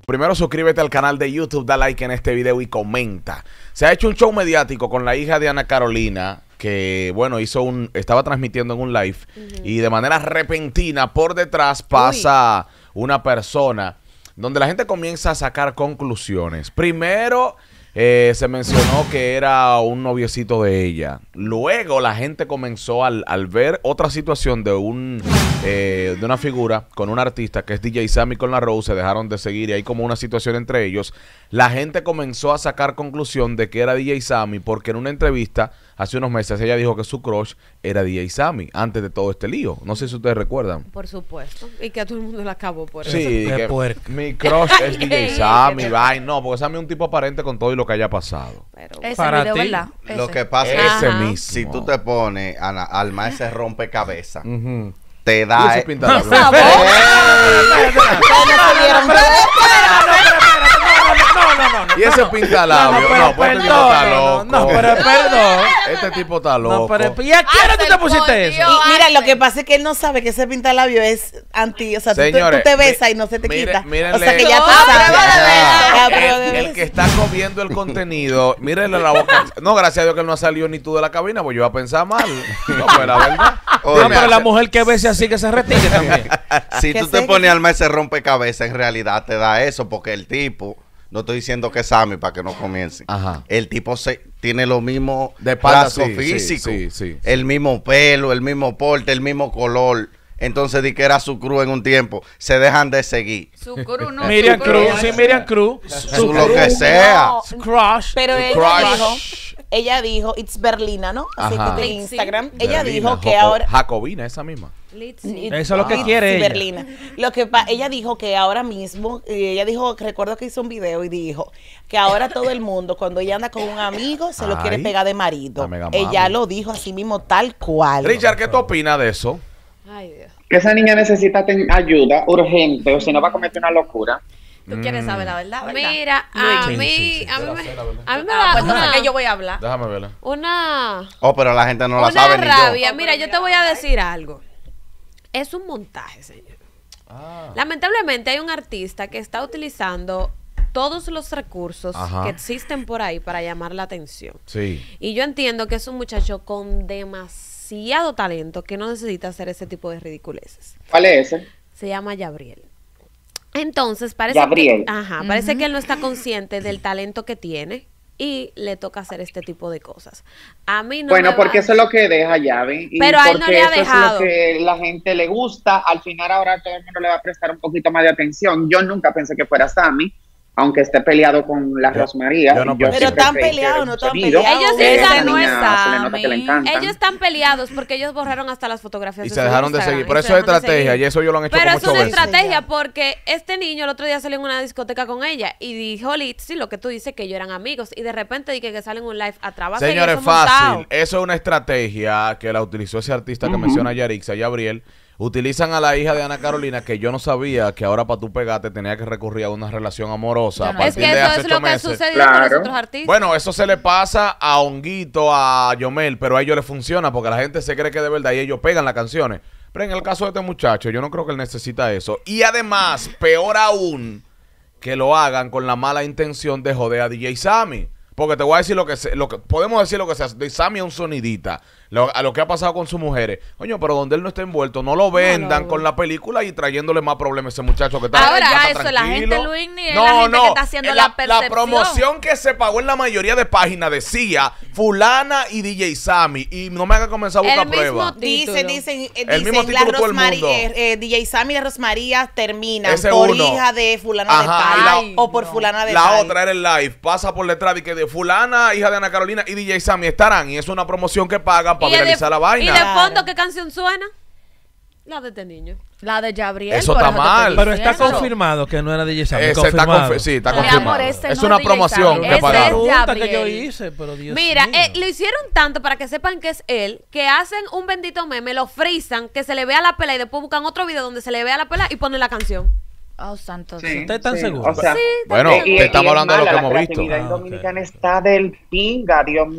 Primero suscríbete al canal de YouTube, da like en este video y comenta. Se ha hecho un show mediático con la hija de Ana Carolina, que bueno, estaba transmitiendo en un live y de manera repentina por detrás pasa una persona donde la gente comienza a sacar conclusiones. Primero se mencionó que era un noviecito de ella. Luego la gente comenzó al ver otra situación de una figura con un artista que es DJ Sammy con la Rose, se dejaron de seguir y hay como una situación entre ellos. La gente comenzó a sacar conclusión de que era DJ Sammy porque en una entrevista hace unos meses ella dijo que su crush era DJ Sammy antes de todo este lío. No sé si ustedes recuerdan. Por supuesto. Y que a todo el mundo le acabó por eso. Sí, que mi crush es DJ Sammy. Ay, no, porque Sammy es un tipo aparente con todo y lo que haya pasado. Pero ese para video, ti, ¿verdad? Lo que pasa Ese es mismo. si tú te pones al más ese rompecabezas, Ujú. te Y da... ese pintalabios. Y ese pintalabio. No, pues este tipo está loco. No, pero perdón. Este tipo está loco. No, pero ¿y a quién tú te pusiste eso? Y mira, lo que pasa es que él no sabe que ese pintalabio es anti, o sea, Señores, tú te besas y no se te quita. mírenle- O sea, que ya tú No, sabes. prueba de Ah, pero El, de el que está comiendo el contenido, mírenle la boca. No, gracias a Dios que él no ha salido ni tú de la cabina, pues yo iba a pensar mal. No, pues la verdad. Oye, No, pero la mujer que bese así que se retire también. si Que tú te sé pones al más ese rompecabezas, en realidad te da eso, porque el tipo... No estoy diciendo que es Sammy para que no comience. Ajá. El tipo tiene lo mismo De espalda, rasgo sí, físico, sí. el mismo pelo, el mismo porte, el mismo color. Entonces di que era su cruz en un tiempo. Se dejan de seguir. Su cru, no, Miriam su cru. Cruz, sí, Miriam Cruz. Su lo que sea. No, Su crush. pero Crush. ella dijo, it's Berlina, ¿no? Así Ajá. que de Sí. Instagram. Ella Berlina, dijo que ahora... Jacobina, esa misma. Litzy. Eso es lo que It's quiere ella. Berlina. Ella dijo que ahora mismo, ella dijo, recuerdo que hizo un video y dijo que ahora todo el mundo, cuando ella anda con un amigo, se lo quiere Ay, pegar de marido. la mega Ella mami. lo dijo así mismo, tal cual. Richard, ¿qué tú opinas de eso? Ay, Dios. Que esa niña necesita ayuda urgente o si no va a cometer una locura. Tú quieres saber la verdad, ¿verdad? Mira, a Sí, mí, sí, sí. a mí me Ah, da pues entonces, una, ¿qué yo voy a hablar? Déjame verla. una Oh, pero la gente no la una sabe ni rabia. yo. Mira, yo te voy a decir algo. Es un montaje, señor. Lamentablemente hay un artista que está utilizando todos los recursos Ajá. que existen por ahí para llamar la atención. Sí. Y yo entiendo que es un muchacho con demasiado talento que no necesita hacer ese tipo de ridiculeces. ¿Cuál es ese? Se llama Gabriel. Entonces, parece Gabriel. que, parece que él no está consciente del talento que tiene y le toca hacer este tipo de cosas. A mí no Bueno, me porque va- eso es lo que deja Llave. Y Pero a él no porque le ha eso dejado. es lo que la gente le gusta. Al final ahora todo el mundo le va a prestar un poquito más de atención. Yo nunca pensé que fuera Sammy, aunque esté peleado con la Rosmaría. yo no Yo pensé. Pero siempre están creí que peleados, era no un están sonido. peleados. Ellos sí Esa están- niña no se le nota Sammy. que le encanta. Ellos están peleados porque ellos borraron hasta las fotografías Y de se su dejaron de Instagram, seguir. Pero y eso se es dejaron de estrategia seguir. y eso ellos lo han hecho Pero con es muchas una veces. estrategia porque este niño el otro día salió en una discoteca con ella y dijo Litzy, lo que tú dices, que ellos eran amigos y de repente dije que salen un live a trabajar. Señores, fácil. Eso es una estrategia que la utilizó ese artista que menciona Yarixa, Gabriel. Utilizan a la hija de Ana Carolina, que yo no sabía que ahora para tú pegarte tenía que recurrir a una relación amorosa. Yo no a Es partir que de eso hace es lo 8 que meses. sucedió con los Claro. otros artistas. Bueno, eso se le pasa a Honguito, a Yomel, pero a ellos les funciona porque la gente se cree que de verdad y ellos pegan las canciones. Pero en el caso de este muchacho, yo no creo que él necesita eso. Y además, peor aún, que lo hagan con la mala intención de joder a DJ Sammy. Porque te voy a decir lo que podemos decir lo que sea. De Sammy es un sonidita. A lo que ha pasado con sus mujeres. Coño, pero donde él no está envuelto, no lo vendan con la película y trayéndole más problemas a ese muchacho que está Ahora, está ya eso, la tranquilo. gente, Luisni, es la gente que está haciendo la percepción. promoción que se pagó en la mayoría de páginas decía fulana y DJ Sammy. Y no me haga comenzar a buscar El mismo pruebas. Dicen, El mismo título todo el mundo. DJ Sammy y Rosmaría terminan Ese por uno. hija de fulana Ajá, de y tal la- o por fulana de La tal. otra era el live, pasa por detrás de que de fulana, hija de Ana Carolina y DJ Sammy estarán. Y es una promoción que pagan para viralizar la vaina. ¿Y de Claro. fondo qué canción suena? La de este niño. La de Gabriel. Eso por está te estoy mal. Pero está diciendo. confirmado que no era DJ Sammy. Ese está Confirmado. sí, está Mi amor, confirmado. ese Es no una es DJ promoción Sammy. que Ese pagaron. es Pregunta que yo Gabriel. hice, pero Dios Mira, mío. lo hicieron tanto para que sepan que es él, que hacen un bendito meme, lo frisan, que se le vea la pela y después buscan otro video donde se le vea la pela y ponen la canción. Oh, santo Sí, Dios. ¿Usted está seguro? O sea, Bueno, te estamos hablando de lo que hemos visto. La creatividad Ah, ok. dominicana está del pinga, Dios mío.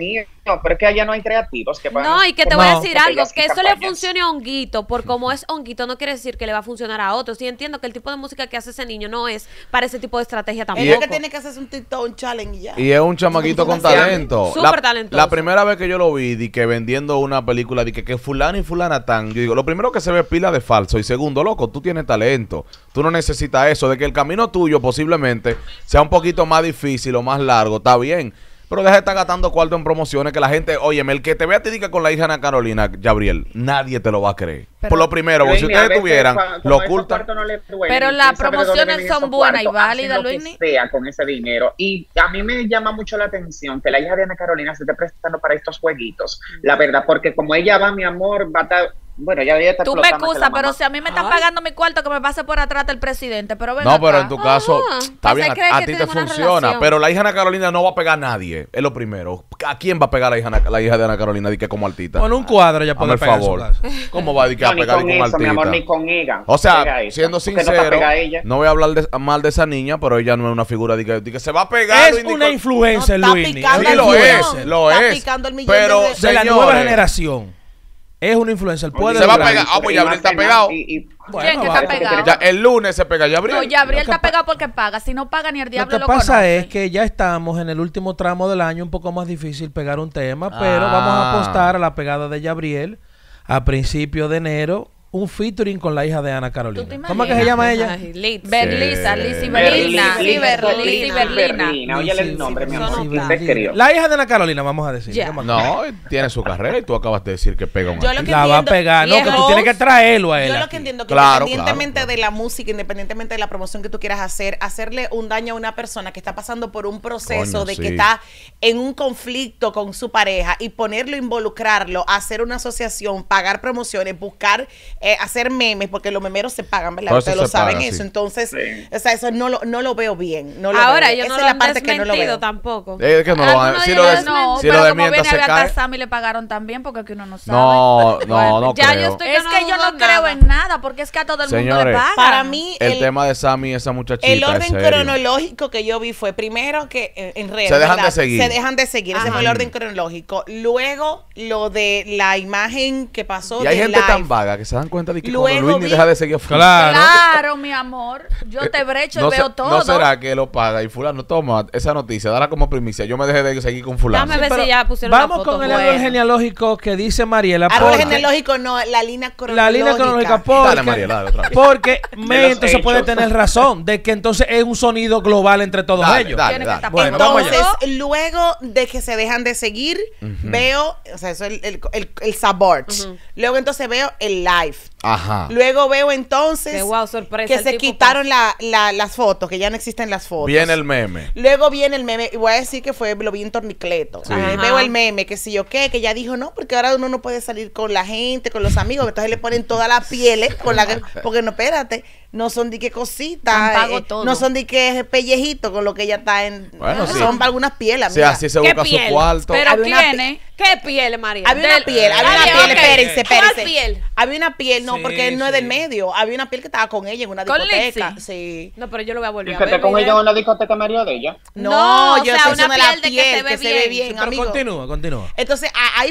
No, pero es que allá no hay creativos que puedan No, y que te voy a decir algo, botellas y que eso le campañas. funcione a Honguito, por como es Honguito, no quiere decir que le va a funcionar a otros. Sí entiendo que el tipo de música que hace ese niño no es para ese tipo de estrategia tampoco. Es lo que tiene que hacerse un TikTok, un challenge y ya. Y es un chamaquito con Demasiado. talento. Súper talentoso. La primera vez que yo lo vi, di que vendiendo una película, di que fulano y fulana tan. Yo digo, lo primero que se ve es pila de falso. Y segundo, loco, tú tienes talento. Tú no necesitas eso. De que el camino tuyo posiblemente sea un poquito más difícil o más largo, está bien. Pero deja de estar gastando cuarto en promociones que la gente, óyeme, el que te vea te diga con la hija Ana Carolina, Gabriel, nadie te lo va a creer. Pero- Por lo primero, porque si Luismi, a ustedes veces, tuvieran, como lo esos ocultan. cuartos no les duelen, Pero quién las sabe de dónde promociones vienen son esos buenas y cuartos, válidas, hacen lo que Luismi. sea con ese dinero. Y a mí me llama mucho la atención que la hija de Ana Carolina se esté prestando para estos jueguitos. La verdad, porque como ella va, mi amor, va a estar... Bueno, ya está Tú me explotando que la excusas, pero mamá. si a mí me están Ay. pagando mi cuarto, que me pase por atrás del presidente. Pero ven No, pero acá. en tu caso, está pues bien, él cree a que ti te tienen una funciona. relación. Pero la hija de Ana Carolina no va a pegar a nadie, es lo primero. ¿A quién va a pegar la hija de Ana Carolina di que como artista? Con un cuadro ya Hazme puede el pegar en su favor. casa. ¿Cómo va a di que No, a ni pegar con di como eso, mi amor, ni artista? con ella. O sea, Pega esa, siendo porque no te sincero, pega ella. no voy a hablar mal de esa niña, pero ella no es una figura de que se va a pegar. Es una influencer, No, está Luis. picando Sí, el lo millón. es, lo Está es. picando el millón Pero de- De la nueva señores, generación. Es una influencer. Puede Se va a durar. pegar. Ah, pues Gabriel está pegado. ¿Quién que va, está pegado? Ya el lunes se pega Gabriel. No, Gabriel está pegado porque paga. Si no paga, ni el Lo diablo que lo pasa conoce. es que ya estamos en el último tramo del año, un poco más difícil pegar un tema, pero Ah. vamos a apostar a la pegada de Gabriel a principios de enero, un featuring con la hija de Ana ¿Tú te Carolina. ¿Cómo es que imaginas? se llama ella? Ay, Litz. Berlisa, Sí. Lizzy Berlina, Berlina. Sí, Lizzy Berlina. Óyele el nombre, mi Eso amor. no ¿Quién está. te escribió? La hija de Ana Carolina, vamos a decir. Ya. ¿Qué más? No, tiene su carrera y tú acabas de decir que pega un Yo lo artista. que La va a entiendo- pegar, no, y que es tú tienes que host. traerlo a él. Yo lo aquí. que entiendo que Claro, independientemente claro. de la música, independientemente de la promoción que tú quieras hacer, hacerle un daño a una persona que está pasando por un proceso Coño, de sí. que está en un conflicto con su pareja y ponerlo, involucrarlo, hacer una asociación, pagar promociones, buscar, hacer memes, porque los memeros se pagan, ¿verdad? Todo Ustedes eso lo se saben paga, eso. sí. Entonces, Sí. o sea, eso no lo veo bien. No lo Ahora, veo bien. yo no Esa lo es han la parte que no lo desmentido veo. tampoco. Es que no lo van a Algunos si de lo, ellos No, si pero lo como desmienta viene se a cae. Sammy le pagaron también porque aquí uno no sabe. No, no Ya creo. yo estoy Es que yo no dudo creo nada. en nada porque es que a todo el mundo le Señores, pagan. Para mí, El tema de Sammy y esa muchachita el orden es serio. cronológico que yo vi fue primero que en redes Se dejan ¿verdad? de seguir. Se dejan de seguir. Ese Ajá. fue el orden cronológico. Luego, lo de la imagen que pasó. Y hay del gente tan live. vaga que se dan cuenta de que Luego cuando Luis ni vi- deja de seguir a fulano, Claro. Claro, mi amor. Yo te brecho no y se- veo todo. ¿No será que lo paga y fulano toma esa noticia, dala como primicia? Yo me dejé de seguir con fulano. Déjame ver Pero si ya pusieron vamos una foto. con el Bueno. árbol genealógico que dice Mariela. Árbol porque- genealógico, no, la línea cronológica. La línea cronológica porque, Dale, Mariela, dale otra vez. porque los entonces puede hechos. tener razón de que entonces es un sonido global entre todos Dale, ellos. dale, Tiene que dale. estar Bueno, vamos allá. Entonces, luego de que se dejan de seguir, veo, o sea, eso es el support. Luego entonces veo el live. Ajá. Luego veo entonces Qué guau, sorpresa, que el se tipo quitaron las fotos, que ya no existen las fotos. Viene el meme. Luego viene el meme, y voy a decir que lo vi en Tornicleto. Sí. Ajá. Veo el meme, que si yo qué, que ya dijo no, porque ahora uno no puede salir con la gente, con los amigos, entonces le ponen todas las pieles, porque no, espérate, no son de qué cositas, Tan pago todo. no son de qué pellejito con lo que ella está en. Bueno, sí. Son algunas pieles, Si amiga. así se ¿Qué busca su piel? cuarto. Pero Había una ¿quién? ¿Qué piel, María? Había una piel, espérense. ¿Cuál piel? Había una piel, no, Sí, porque él no es sí. del medio. Había una piel que estaba con ella en una ¿Con discoteca. Lizzy? Sí. No, pero yo lo voy a volver Y a que ver. te con video. ella en la discoteca María de ella. No, o yo sea, estoy una diciendo la piel de que se ve bien. Pero amigo. continúa. Entonces,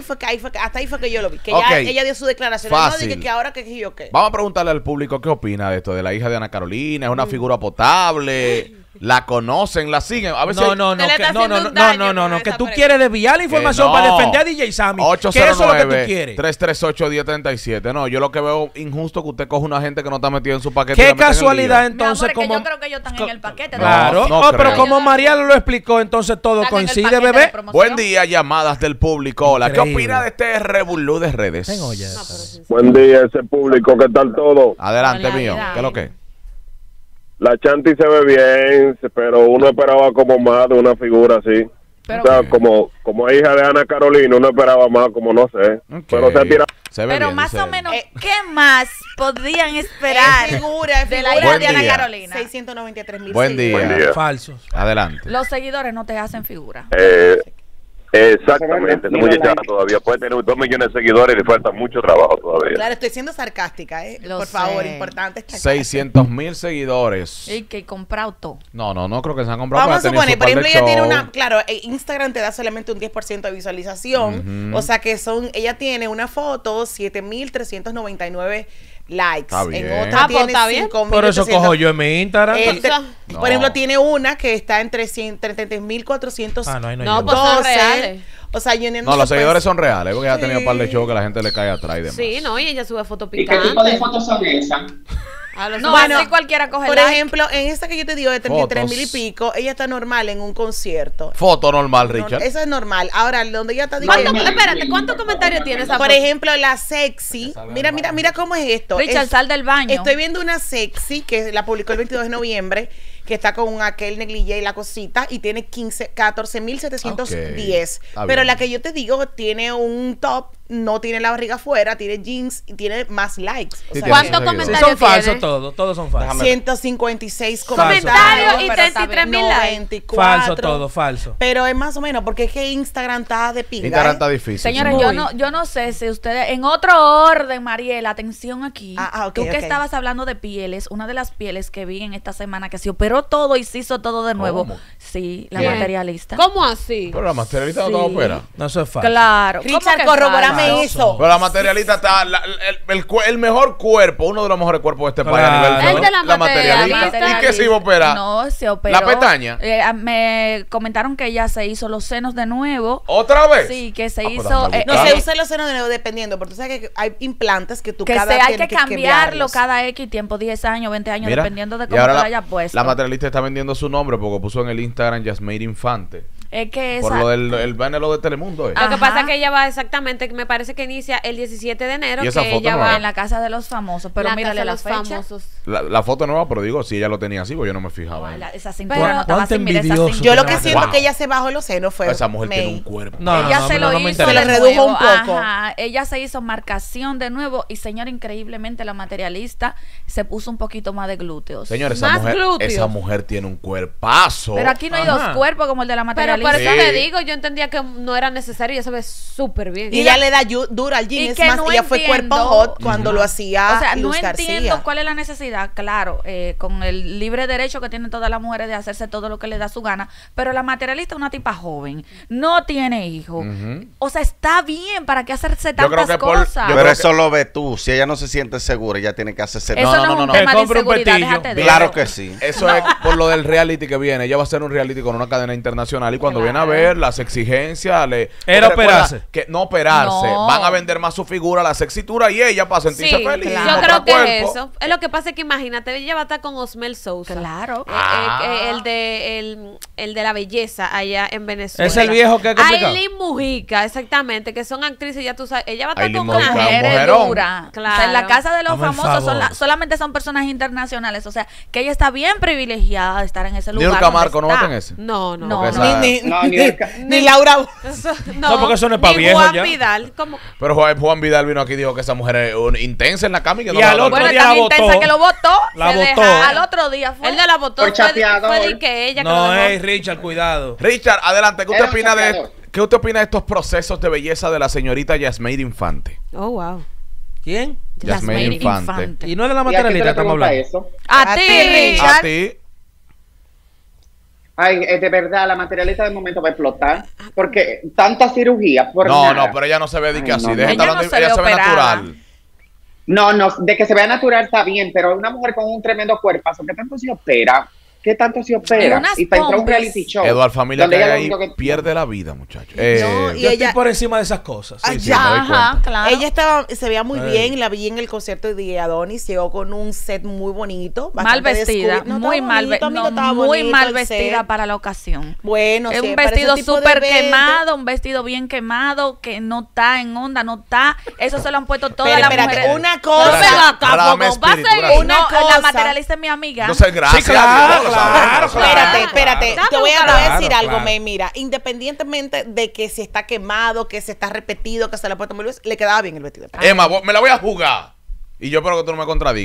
hasta ahí fue que yo lo vi. Que Ok. ya ella dio su declaración. Fácil. No, dije que ahora que yo qué. Vamos a preguntarle al público qué opina de esto, de la hija de Ana Carolina. ¿Es una figura potable? ¿La conocen? ¿La siguen? A ver si hay- No, Te le está haciendo un daño con que esa tú pregunta. quieres desviar la información no. para defender a DJ Sammy. Que eso es lo que tú quieres. 809-338-1037. No, yo lo que veo injusto que usted coja una gente que no está metida en su paquete. y la Qué mete en el casualidad lío. entonces Mi amor, es que como yo creo que ellos están en el paquete. Claro, No, oh, no pero creo. como María lo explicó, entonces todo Están en el coincide, paquete de bebé. promoción. Buen día, llamadas del público. Hola, ¿qué Increíble. opina de este revolú de redes? Ven, oye. Buen día, ese público, ¿qué tal todo? Adelante, Hola, mío. hola. ¿Qué es lo que? La Chanti se ve bien, pero uno esperaba como más de una figura así. Pero- o sea, como hija de Ana Carolina, uno esperaba más, como no sé. Ok. Pero se ha tirado. Se ve Pero bien, más dice o él. menos, ¿qué más podrían esperar Es figura de la figura. hija Buen de Ana día. Carolina? 693,000 Buen día. Buen día. Falsos. Adelante. Los seguidores no te hacen figura. Exactamente, esa muchacha todavía puede tener 2 millones de seguidores y le falta mucho trabajo todavía. Claro, estoy siendo sarcástica, ¿eh? Lo Por favor, sé. importante esta 600,000 seguidores. Y que comprado todo. No creo que se han comprado. Vamos a porque ha suponer, tenido por su par ejemplo, de ella tiene show. una, claro, Instagram te da solamente un 10% de visualización, o sea que ella tiene una foto, 7,399 likes, Está bien. en otra pues, tiene está bien. 5,800. Por eso cojo yo en mi Instagram. No. Por ejemplo, tiene una que está en 33,400. Ah, no, ahí no No, llego. pues son reales. O sea, yo No, los seguidores son reales, porque ella ha tenido un par de shows que la gente le cae atrás y demás. Sí, no, y ella sube fotos ¿Y qué tipo de picantes. fotos son esas? No, Bueno, así cualquiera coge Por like. ejemplo, en esta que yo te digo de 33,000 y Fotos. pico, ella está normal en un concierto. Foto normal, No, Richard. eso es normal. Ahora, donde ella está Espérate, ¿cuántos comentarios tiene esa por foto? ejemplo, la sexy. Mira cómo es esto. Richard, sal del baño. Estoy viendo una sexy que la publicó el 22 de noviembre, que está con aquel negligé y la cosita, y tiene 14,710. Está Pero bien. la que yo te digo tiene un top, no tiene la barriga afuera, tiene jeans y tiene más likes. O Sí, sea, tiene ¿Cuántos sus Sí, comentarios son falsos tiene? todos son falsos. 156 Comentarios comentarios y pero está 33,000 likes. 94. Falso todo, falso. Pero es más o menos, porque es que Instagram está de pinga. Instagram ¿eh? está difícil. Señores, sí. yo no sé si ustedes, en otro orden, Mariela, atención aquí. Ok, Tú que ok. estabas hablando de pieles, una de las pieles que vi en esta semana que se operó todo y se hizo todo de nuevo. ¿Cómo? Sí, la ¿Quién? materialista. ¿Cómo así? Pero la materialista no te Sí. opera. No, eso es falso. Claro. ¿cómo Richard, que corrobórame falso? eso. Pero la materialista está. El mejor cuerpo, uno de los mejores cuerpos de este país a Claro. nivel El de la materialista. ¿Y qué se iba a operar? No, se operó. ¿La pestaña? Me comentaron que ella se hizo los senos de nuevo. ¿Otra vez? Sí, que se pues hizo. dame No Claro. se usa los senos de nuevo dependiendo, porque tú sabes que hay implantes que tú que cada hay que tienes cambiarlo cambiarlos. cada X tiempo, 10 años, 20 años, Mira, dependiendo de y cómo ahora te lo haya puesto. la materialista está vendiendo su nombre porque puso en el Instagram Yasmeir Infante. Es que Por esa. lo del el banner de Telemundo. Lo que Ajá. pasa es que ella va exactamente, me parece que inicia el 17 de enero, ¿Y que esa foto ella no va es? En la casa de los famosos, pero la mírale casa de la los fecha. famosos. La foto nueva, pero digo, si ella lo tenía así, pues yo no me fijaba. Ay, en ella. esa cintura Pero- no estaba ¿Cuánto así, mira esa envidioso cintura. Yo lo Wow. que siento Wow. que ella se bajó los senos fue Esa mujer tiene May. un cuerpo. No, Ella no, se no, lo no me hizo interesa. Se de le redujo nuevo. un poco. Ajá. Ella se hizo marcación de nuevo y señora, increíblemente la materialista se puso un poquito más de glúteos. Señores, Más glúteos. esa mujer tiene un cuerpazo. Pero aquí no hay Ajá. dos cuerpos como el de la Pero materialista. por eso Sí. te digo, yo entendía que no era necesario y ella se ve súper bien. Y ella le da duro al jean. Y Es que más, no ella fue cuerpo entiendo- hot cuando lo hacía O sea, no Luz entiendo García. cuál es la necesidad, claro, con el libre derecho que tienen todas las mujeres de hacerse todo lo que les da su gana, pero la materialista es una tipa joven, no tiene hijos. Ujú. O sea, está bien, ¿para qué hacerse Yo creo tantas que por- cosas? yo Pero creo eso lo ves tú. Si ella no se siente segura, ella tiene que hacerse. Eso no, no, es un no. tema Que de compre un inseguridad, petillo. déjate de Claro eso. que sí. Eso es por lo del reality que viene. Ella va a hacer un reality con una cadena internacional y cuando viene a ver las exigencias, Era porque recuerda operarse. Que no operarse. No. Van a vender más su figura, la sexitura y ella para sentirse Sí, feliz. claro. yo mostrar creo que es cuerpo. eso. Es lo que pasa es que imagínate, ella va a estar con Osmel Sousa. Claro. El de la belleza allá en Venezuela. Es el viejo que es complicado. Aileen Mujica, exactamente, que son actrices, ya tú sabes. Ella va a estar Aileen con una Mujica, gente. Mujer mujerón. dura. Claro. O sea, en la casa de los Hazme el famosos favor. solamente son personas internacionales. O sea, que ella está bien privilegiada de estar en ese lugar. Niurka donde Marco no está. va en ese. No, no. No, Porque no. esa- Ni Laura. No, porque eso no es pa' ni viejo Juan ya. Vidal, como Pero Juan Vidal vino aquí y dijo que esa mujer es intensa en la cama y que no Y la al va a otro Bueno, dormir. día tan la intensa votó. que lo votó. La se votó. deja- Al otro día fue. él de la votó. Por chapeador. Fue de que ella que No, lo dejó. Richard, cuidado. Richard, adelante. ¿Qué usted Era un opina de chapeador. ¿Qué usted opina de estos procesos de belleza de la señorita Yasmeir Infante? Oh, wow. ¿Quién? Yasmeir Infante. Y no es de la ¿Y a quién te materialista, le estamos pregunta hablando. eso? A ti, Richard. A ti. Ay, de verdad, la materialista de momento va a explotar. Porque tanta cirugía por No, nada. no, pero ella no se ve de que Ay, así. no, Deja no. estar Ella no hablando, se ve ella se ve operada. natural. No, de que se vea natural está bien, pero una mujer con un tremendo cuerpazo, ¿qué tanto se opera? ¿Qué tanto se opera? unas Y para entrar a un pompis. reality show. Eduard Familia donde que hay ella lo ahí único que- pierde la vida, muchacho. No, y Yo ella- estoy por encima de esas cosas. Sí, sí, ya. me doy Ajá, cuenta. claro. Ella se veía muy Ay. bien, la vi en el concierto de Adonis, llegó con un set muy bonito, mal bastante vestida, descubierto. No, muy estaba mal, bonito, amigo, no, estaba muy bonito mal el vestida set. para la ocasión. Bueno, Es sí, un para ese vestido tipo de súper evento. quemado, un vestido bien quemado, que no está en onda, no está. Eso se lo han puesto todas Pero las espérate, mujeres. una No cosa. venga acá, Dame Poco, va a espíritu, seguir. gracias. Una No, la cosa. materialista es mi amiga. Entonces, gracias. Sí, claro, a Dios, claro, Espérate, espérate. Dame Te voy a un decir algo, claro. May. Mira, independientemente de que si está quemado, que se está repetido, que se le ha puesto muy veces, le quedaba bien el vestido. Emma, me la voy a jugar. Y yo espero que tú no me contradigas.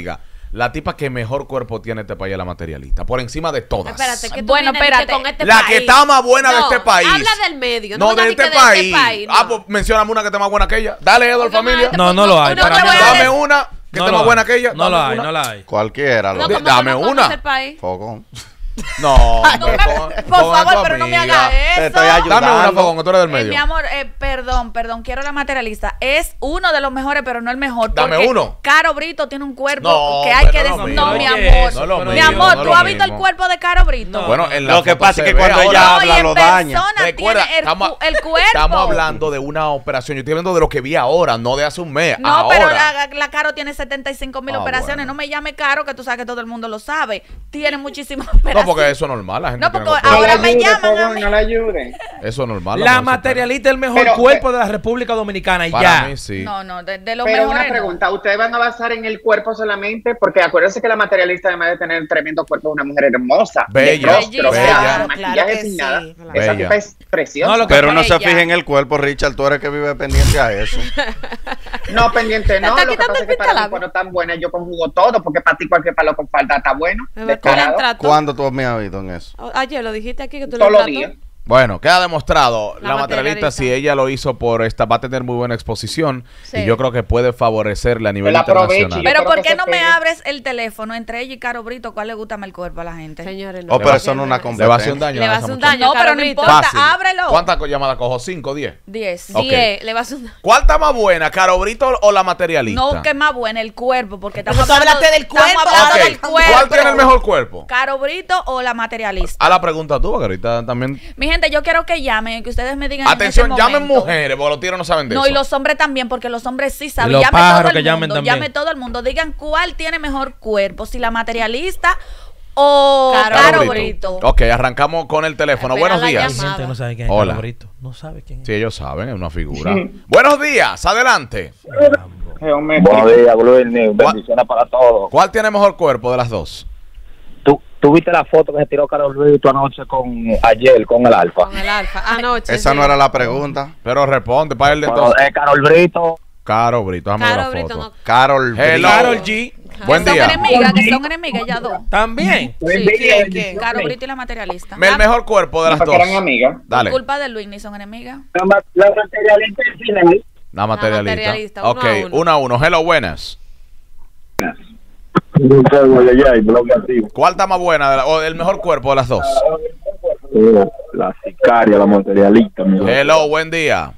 la tipa que mejor cuerpo tiene este país es la materialista, por encima de todas. Espérate, que tú Bueno, vienes de que espérate. con este La país. que está más buena de este país. Habla del medio. No, me de digas este que país. no. Ah, pues mencióname una que esté más buena que ella. Dale, Edo, familia. No, no lo hay. No, Para te mí voy a no. Dame una que No esté lo más buena hay. que ella. No lo Dame hay, una. no la hay. Cualquiera. No, Lo como Dame tú no una. conoces el país. Fogón. No, Por favor, pero no me haga Te eso. estoy Dame una, ayudando. Fogón, que tú eres del medio. Mi amor, perdón, quiero la materialista. Es uno de los mejores, pero no el mejor. Dame porque uno. Caro Brito tiene un cuerpo No, que hay pero que no decir. lo No, mismo. mi Oye, amor. eso, no lo Mi mismo, amor, no ¿tú lo has visto el mismo. cuerpo de Caro Brito? No. Bueno, en la Lo que foto pasa se es que ve cuando ahora. ella No, y habla, en lo daña. persona Recuerda, tiene el cuerpo. estamos hablando de una operación. Yo estoy hablando de lo que vi ahora, no de hace un mes. No, ahora. pero la Caro tiene 75,000 operaciones. bueno. No me llame Caro, que tú sabes que todo el mundo lo sabe. Tiene muchísimas operaciones. No, porque eso es normal. La gente No, tiene porque que No ahora la me ayude, llaman a Fogón, mí. no la ayude. Eso es normal. La amor, materialista es el mejor Pero- cuerpo de la República Dominicana y Para ya. mí sí. No, de los Pero mejores. una pregunta, ¿ustedes van a basar en el cuerpo solamente? Porque acuérdense que la materialista, además de tener tremendo cuerpo, es una mujer hermosa. Bella, de rostro, bella. o sea, Claro, maquillaje claro que sin sí, nada. claro. Esa Bella. tipa es preciosa. No, lo que- Pero no se Ella. fije en el cuerpo, Richard. Tú eres que vive pendiente a eso. No, pendiente, no. está Lo que quitando pasa el es que para mí, pintalabio. cuando tan buena, yo conjugo todo, porque para ti cualquier palo con falda está bueno. Me va a Descarado. entrar tú. ¿Cuándo tú me has visto en eso? Ayer lo dijiste aquí que tú Todos le los entras días. tú. Bueno, queda demostrado. La La materialista, materialista. si ella lo hizo por esta, va a tener muy buena exposición. Sí. Y yo creo que puede favorecerle a nivel la aproveche, internacional. yo Pero creo ¿por que qué se no me pegue. abres el teléfono entre ella y Caro Brito? ¿Cuál le gusta más el cuerpo a la gente? Señores, no. Oh, pero eso no es una Le va a hacer un competencia. daño. Le a va a esa hacer un muchacha. daño. No, pero no Caro Brito. importa, Fácil. ábrelo. ¿Cuántas llamadas cojo? ¿5, 10? 10. Ok. 10, le va a hacer un daño. ¿Cuál está más buena, Caro Brito o la materialista? No, que más buena el cuerpo, porque Pero estamos tú hablaste del estamos cuerpo, hablando Ok, del cuerpo. ¿cuál tiene el mejor cuerpo? ¿Caro Brito o la materialista? A la pregunta tú, porque ahorita también... Mi gente, yo quiero que llamen, que ustedes me digan Atención, en este llamen momento. mujeres, porque los tiros no saben de No, eso. y los hombres también, porque los hombres sí saben. Y los Llame pájaros todo el que llamen mundo, también. llame todo el mundo. Digan cuál tiene mejor cuerpo, si la materialista o Caro Caro Brito. Brito. Ok, arrancamos con el teléfono. Espera Buenos la días. Hay llamada. gente que no sabe quién es Hola. Caro Brito. No sabe quién es. Sí, ellos saben, es una figura. Buenos días, adelante. Buenos días, Glurni. Bendiciones para todos. ¿Cuál tiene mejor cuerpo de las dos? ¿Tú viste la foto que se tiró Carlos Luis anoche ayer con el Alfa? Con el alfa. Anoche. Esa sí. no era la pregunta. Pero responde para él de Bueno, entonces. Carol Brito. Caro Brito, déjame ver Caro la Brito foto. no. Carol Hello. Karol G. Buen Son día. enemigas, que son enemigas ellas dos. También. ¿Quién? Caro Brito y la materialista. El mejor cuerpo de las Porque dos. eran amigas. Dale. Culpa de Luis, ni son enemigas. La materialista del final. La materialista. materialista, 1 Ok, a 1. 1 a 1. Hello, buenas. ¿Cuál está más buena o el mejor cuerpo de las dos? La sicaria, la materialista. Hello, buen día.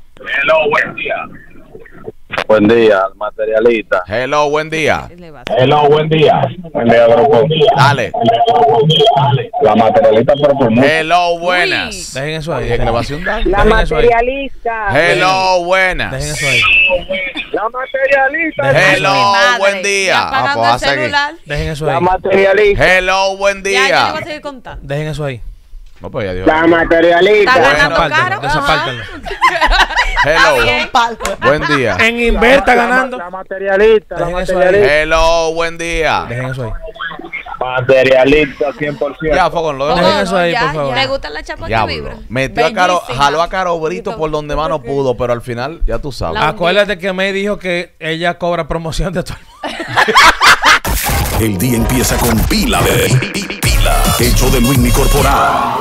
Buen día, materialista. Hello, buen día. Le va a Hello, buen día. Buen día, grupo. Dale. La materialista por tu mundo. Hello, buenas. Dejen eso ahí. Oye, que le va a hacer un daño. Dejen eso ahí. Hello, buenas. Dejen eso ahí. La materialista. Ay, mi Hello, madre. buen Ya día. apagando pues, el a seguir. celular. Dejen eso La ahí. materialista. Hello, buen Ya, yo le voy a día. seguir contando. Dejen eso ahí. No, pues ya dijo. La materialista. Está Bueno. ganando Caro. Desapártenlo. Hello, buen día. En Inverta ganando. La materialista. La Dejen eso ahí. materialista. Hello, buen día. Dejen eso ahí. Materialista 100%. Ya, Fogón, lo Dejen dejo. eso ahí, por favor. ¿Le gustan las chapas que Diablo. vibran? Metió a Caro, Bellísima. jaló a Caro Brito por donde más no pudo, pero al final, ya tú sabes. La- Acuérdate que me dijo que ella cobra promoción de todo el mundo. El día empieza con pila de pila. El show de Luis Corporal.